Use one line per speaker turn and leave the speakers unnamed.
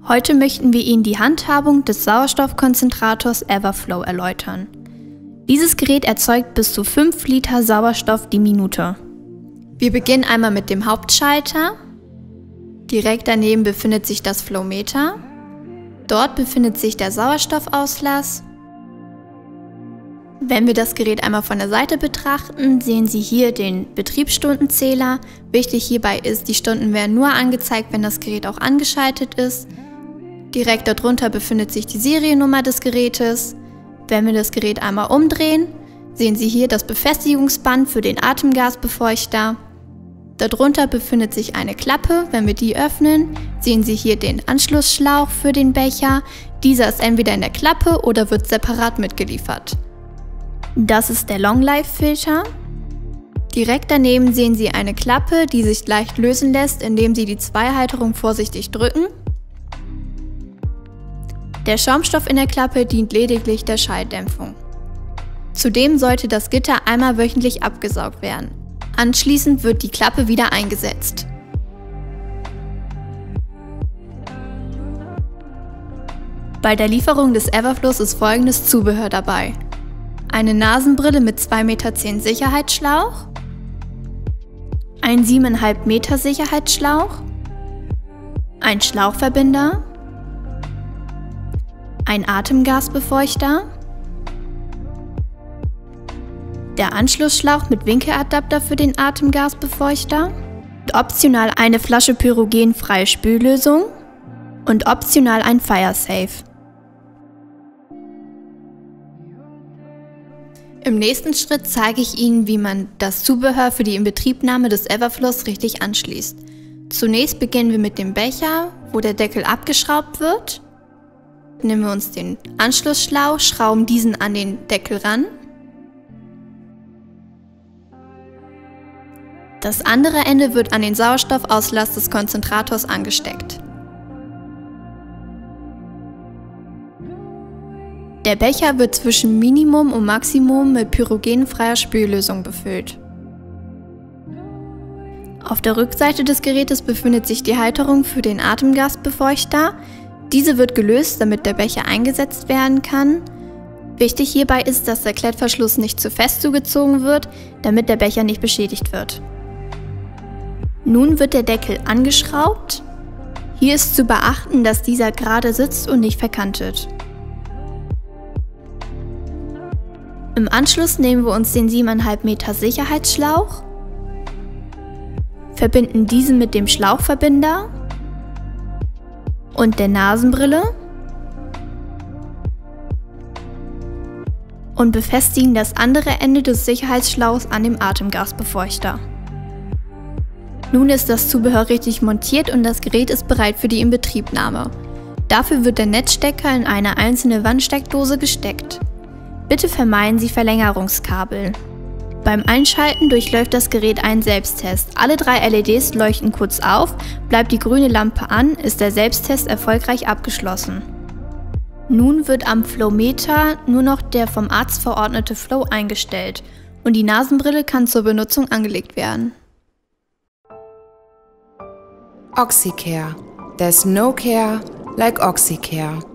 Heute möchten wir Ihnen die Handhabung des Sauerstoffkonzentrators Everflow erläutern. Dieses Gerät erzeugt bis zu 5 Liter Sauerstoff die Minute. Wir beginnen einmal mit dem Hauptschalter. Direkt daneben befindet sich das Flowmeter. Dort befindet sich der Sauerstoffauslass. Wenn wir das Gerät einmal von der Seite betrachten, sehen Sie hier den Betriebsstundenzähler. Wichtig hierbei ist, die Stunden werden nur angezeigt, wenn das Gerät auch angeschaltet ist. Direkt darunter befindet sich die Seriennummer des Gerätes. Wenn wir das Gerät einmal umdrehen, sehen Sie hier das Befestigungsband für den Atemgasbefeuchter. Darunter befindet sich eine Klappe. Wenn wir die öffnen, sehen Sie hier den Anschlussschlauch für den Becher. Dieser ist entweder in der Klappe oder wird separat mitgeliefert. Das ist der Long-Life-Filter. Direkt daneben sehen Sie eine Klappe, die sich leicht lösen lässt, indem Sie die Zweihalterung vorsichtig drücken. Der Schaumstoff in der Klappe dient lediglich der Schalldämpfung. Zudem sollte das Gitter einmal wöchentlich abgesaugt werden. Anschließend wird die Klappe wieder eingesetzt. Bei der Lieferung des Everflows ist folgendes Zubehör dabei: eine Nasenbrille mit 2,10 Meter Sicherheitsschlauch, ein 7,5 Meter Sicherheitsschlauch, ein Schlauchverbinder, ein Atemgasbefeuchter, der Anschlussschlauch mit Winkeladapter für den Atemgasbefeuchter, optional eine Flasche pyrogenfreie Spüllösung und optional ein Fire Safe. Im nächsten Schritt zeige ich Ihnen, wie man das Zubehör für die Inbetriebnahme des Everflows richtig anschließt. Zunächst beginnen wir mit dem Becher, wo der Deckel abgeschraubt wird. Nehmen wir uns den Anschlussschlauch, schrauben diesen an den Deckel ran. Das andere Ende wird an den Sauerstoffauslass des Konzentrators angesteckt. Der Becher wird zwischen Minimum und Maximum mit pyrogenfreier Spüllösung befüllt. Auf der Rückseite des Gerätes befindet sich die Halterung für den Atemgasbefeuchter. Diese wird gelöst, damit der Becher eingesetzt werden kann. Wichtig hierbei ist, dass der Klettverschluss nicht zu fest zugezogen wird, damit der Becher nicht beschädigt wird. Nun wird der Deckel angeschraubt. Hier ist zu beachten, dass dieser gerade sitzt und nicht verkantet. Im Anschluss nehmen wir uns den 7,5 Meter Sicherheitsschlauch, verbinden diesen mit dem Schlauchverbinder und der Nasenbrille und befestigen das andere Ende des Sicherheitsschlauchs an dem Atemgasbefeuchter. Nun ist das Zubehör richtig montiert und das Gerät ist bereit für die Inbetriebnahme. Dafür wird der Netzstecker in eine einzelne Wandsteckdose gesteckt. Bitte vermeiden Sie Verlängerungskabel. Beim Einschalten durchläuft das Gerät einen Selbsttest. Alle 3 LEDs leuchten kurz auf, bleibt die grüne Lampe an, ist der Selbsttest erfolgreich abgeschlossen. Nun wird am Flowmeter nur noch der vom Arzt verordnete Flow eingestellt und die Nasenbrille kann zur Benutzung angelegt werden.
Oxycare. There's no care like Oxycare.